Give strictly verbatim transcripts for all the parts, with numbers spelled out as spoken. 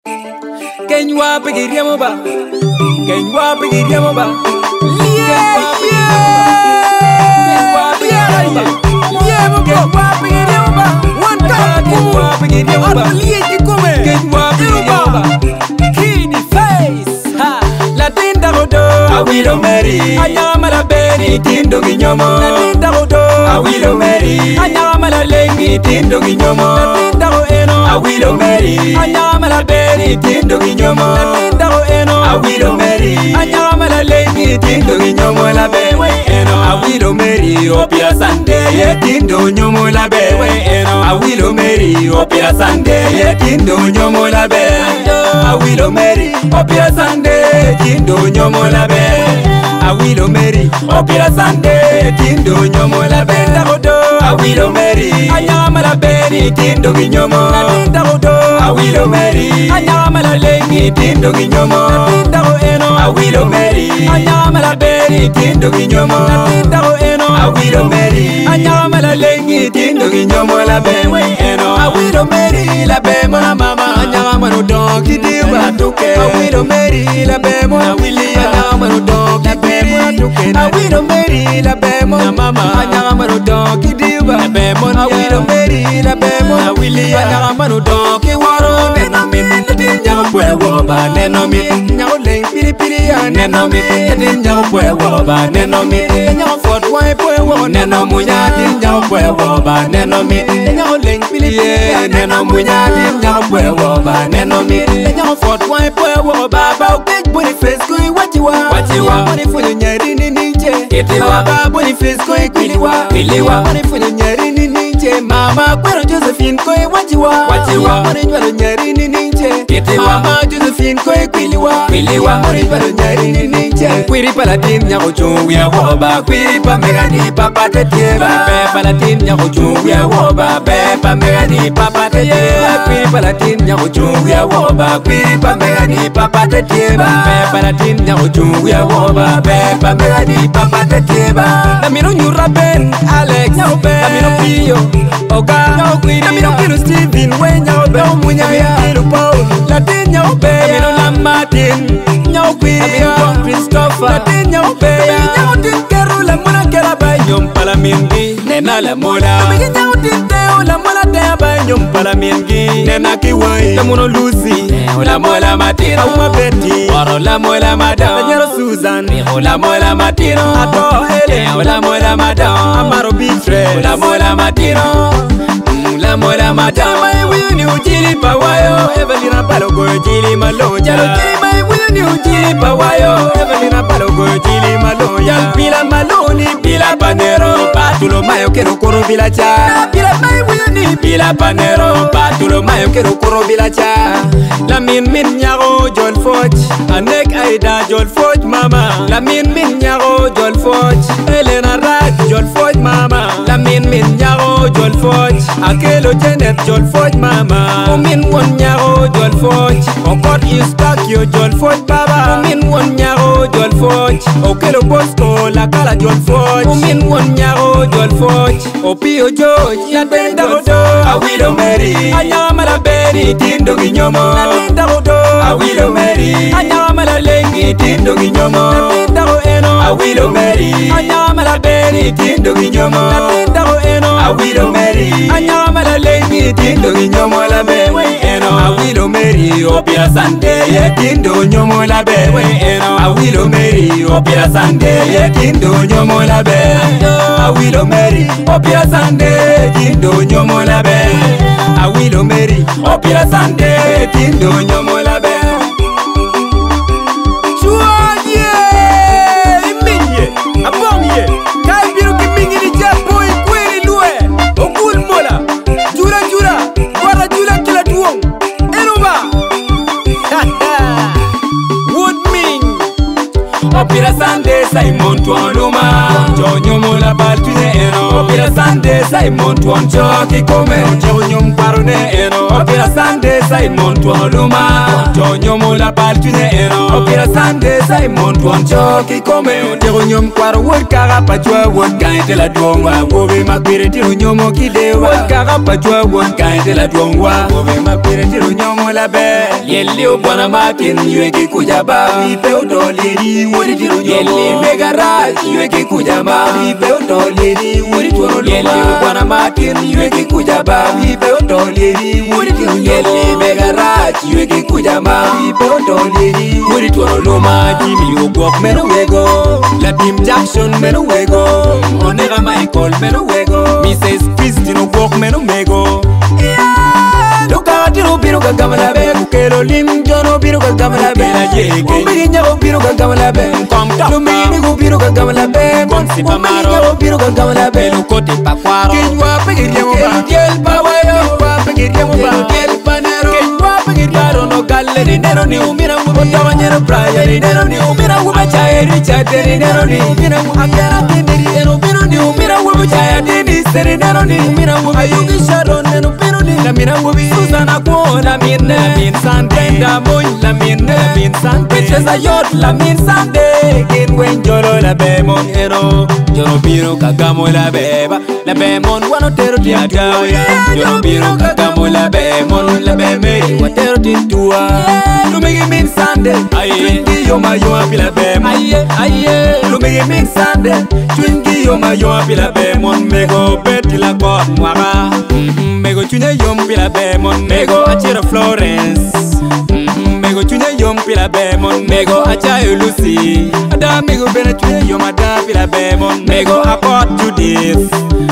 Kenywa pigiriamo ba, Kenywa pigiriamo ba. Yeah, yeah. Kenywa pigiriamo ba, yeah, Kenywa pigiriamo ba. One time, Kenywa pigiriamo ba. Liye kome, Kenywa pigiriamo ba. Kiddy face, ha. La tinda rodo, Awilo Mary. Anyama la beri, tindo ginyomo. La tinda rodo, Awilo Mary. Anyama la lengi, tindo ginyomo. La tinda ro eno, Awilo Mary. Anyama la beri, tindo ginyomo. La tinda ro eno, Awilo Mary. Anyama la lengi, tindo ginyomo la bewe eno. Awilo Mary, opia sande, ye tindo nyomo la bewe eno. Awilo Mary, opia sande, ye tindo nyomo la be. Awilo Mary, opia sande, tindo nyomo la be. Awilo Mary, opia sande, tindo nyomo la be. Awilo Mary, anyama la beri, tindo ginyomo. Awilo Mary, anyama la lengi, tindo ginyomo. Awilo Mary, anyama la beri, tindo ginyomo. Awilo Mary, anyama la lengi, tindo ginyomo la bewe eno. Awilo Mary, la be mona mama, anyama no don Kiddy ba tuke. Awilo Mary, la be mona Willie, anyama no don Kiddy. Awilo Mary, la be mona mama, anyama no don Kiddy ba. Awilo Mary, la be mona Willie, anyama no don Kiwaro. Neno mi, nyago pwe woba, neno mi, nyago leng piri piri ya. Neno mi, nyago pwe woba, neno mi, nyago fort wine pwe woba. Neno munya, nyago pwe woba, neno mi, nyago leng piri piri ya. Neno munya, nyago pwe woba, neno mi, nyago fort wine pwe woba. Ba big body face koi wachiwa, wachiwa. Money for the nyari ni ninje, itiwa. Ba body face koi kwiliwa, kwiliwa. Money for the nyari ni ninje. Mama kwero Josephine koi wachiwa, wachiwa. Money nyari nyari ni ninje, itiwa. Mama Josephine koi kwiliwa, kwiliwa. Money nyari nyari ni ninje. Kwiri palatin nyako chungu ya woba, kwiri pa megani papa tetieba. Be palatin nyako chungu ya woba, be pa megani papa tetieba. Kwiri palatin nyako chungu ya woba, kwiri pa megani papa tetieba. Be palatin nyako chungu ya woba, be pa megani papa tetieba. Namino nyura Ben Alex, namino Pio Oga, namino Kilo Steven Wenya obe, munya Kilo Paul, Latin nyao be, namino Lamartin, nyao Queen, namino John Christopher, Latin nyao be, nyao tin keru la mona kera ba nyom pala mingi, nena la mona, namino nyao tin teo la mona tea ba nyom pala mingi, nena kiwai, namuno Lucy, la mola Martino, uma Betty, oro la mola Madame, nyero Susan, la mola Martino, ato Hele, la mola Madame, Amaro Bitre, la mola Martino, la mola Madame, mai wini ujili pawayo, Evelina Palogo jili malo, jalo jili mai wini ujili pawayo, Evelina Palogo jili malo, yal pila maloni, pila panero, patulo mayo kero koro bilacha, pila mai wini, pila panero, patulo mayo kero koro bilacha, la min min nyago Jol Foch, anek aida Jol Foch mama, la min min nyago Jol Foch, Elena Raj Jol Foch mama, la min min nyago Jol Foch, akelo Janet Jol Foch mama, umin won nyago Jol Foch, okot Istakio Jol Foch baba, umin won nyago Jol Foch, okelo Bosco la kala Jol Foch, umin won nyago Jol Foch, opio George ya tenda rodo, Awilo Mary, anyama la beri tindo ginyomo, la tenda rodo, Awilo Mary, anyama la lengi tindo ginyomo, la tenda ro eno, Awilo Mary, anyama la beri tindo ginyomo, la tenda ro eno, Awilo Mary, anyama la lengi tindo ginyomo la bewe eno. Awilo Mary, opia sande ye tindo nyomo la bewe eno. Awilo Mary, opia sande ye tindo nyomo la be. Awilo Mary, opia sande tindo nyomo la be. Awilo Mary, opia sande tindo nyomo la be. Chuanye, iminye, abonye, kai biru kimingi ni japo ikweli lue, okul mola, jura jura, wara jura kila tuong, enuba. Woodming, opira sande Simon tuan luma Jo nyomo la bal tune eno Opira Sunday Simon tuan choki kome Jo nyom parone eno Opira Sunday Simon tuan luma Jo nyomo la bal tune eno Opira Sunday Simon tuan choki kome Jo nyom kwaro wot kaga pachwa wot kainte la duongwa Wobe makwire tiru nyomo kidewa Wot kaga pachwa wot kainte la duongwa Wobe makwire tiru nyomo la be Yelli obwana makin yueki kujaba Ipe utoliri wori tiru nyomo Yelli megara yueki kujaba Ipe utoliri wori tiru nyomo Yelli obwana makin yueki kujaba Ipe utoliri wori tiru nyomo Yelli megara yueki kujaba Ipe utoliri wori tiru nyomo Jimmy Ogwok meno wego Ladim Jackson meno wego Onega Michael meno wego Missus Christine Ogwok meno wego Luka tiro biro kagamala be Kukelo lim jono biro kagamala be Umbiri nyago biro kagamala be Lumini gu biro kagamala be Umbiri nyago biro kagamala be Lukote pakwaro Kenywa pegiri yamba Kelu pawayo Kenywa pegiri yamba Kelu panero Kenywa pegiri yaro no galle ni nero ni umira Ubo tawa nyero praya ni nero ni umira Ubo chaya Richard ni nero ni umira Akera tindiri eno biro ni umira Ubo chaya dini seri nero ni umira Ayugi Sharon neno biro ni Lamina Wubi Susana Kwo Lamin Lamin Sande Damoy Lamin Lamin Sande Bitches Ayot Lamin Sande Kin Wen Joro La Bemon Eno Joro Biro Kagamo La Beba La Bemon Wano Tero Tiagawa Joro Biro Kagamo La Bemon La Beme Watero Tintua Lumigi Min Sande Twingi Yoma Yoma Pila Bemon Aye Aye Lumigi Min Sande Twingi Yoma Yoma Pila Bemon Mego Beti La God Mwara Mego Chune Yom Pila Bemon Mego Achira Florence Mego Chune Yom Pila Bemon Mego Achayo Lucy Ada Mego Bena Chune Yom Ada Pila Bemon Mego Akot Judith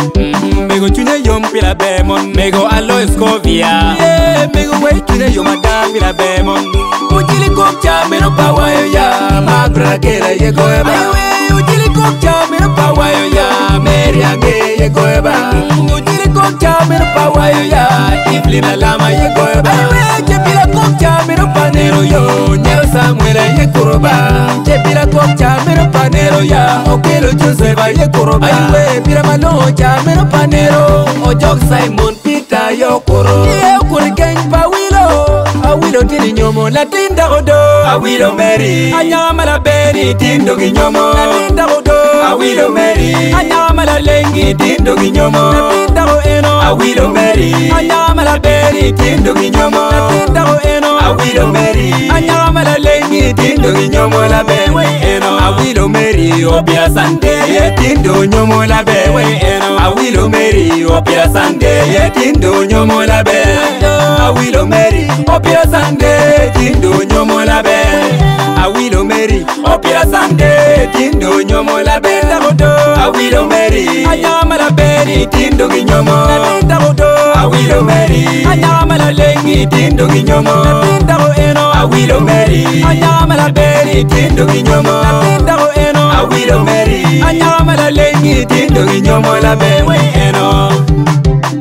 Mego Chune Yom Pila Bemon Mego Alois Kovia Yeah Mego Way Chune Yom Ada Pila Bemon Ujili Kopcha Meno Pawayo Ya Magra Kela Yego Eba Aywe Ujili Kopcha Meno Pawayo Ya Mary Age Yego Eba Ujili Kopcha Meno Pawayo Ya Iflina Lama Yego Eba Aywe Jepila Kopcha Meno Panero Yo Nyero Samuela Yekoroba Jepila Kopcha Meno Panero Ya Okelo Joseba Yekoroba Aywe Pira Malocha Meno Panero Ojok Simon Peter Yokoro Ye Okuri Keng Awilo Awilo Tini Nyomo Latinda Odo Awilo Mary Anyama La Beri Tindo Ginyomo Latinda Odo Awilo Mary Anyama La Lengi Tindo Ginyomo Latinda Eno Awilo Mary Anyama La Beri Tindo Ginyomo Latinda Eno Awilo Mary Anyama La Lengi Tindo Ginyomo La Bewe Eno Awilo Mary Opia Sunday Tindo Nyomo La Bewe Eno Awilo Mary Opia Sunday Tindo Nyomo La Bewe Awilo Mary Opia Sunday Tindo Nyomo La Bewe Awilo Mary Opia Sunday Tindo Nyomo La Bewe Awilo Mary Anyama La Beri Tindo Ginyomo Awilo Mary Anyama La Lengi Tindo Ginyomo Awilo Mary Anyama La Beri Tindo Ginyomo Awilo Mary Anyama La Lengi Tindo Ginyomo La Bewe Eno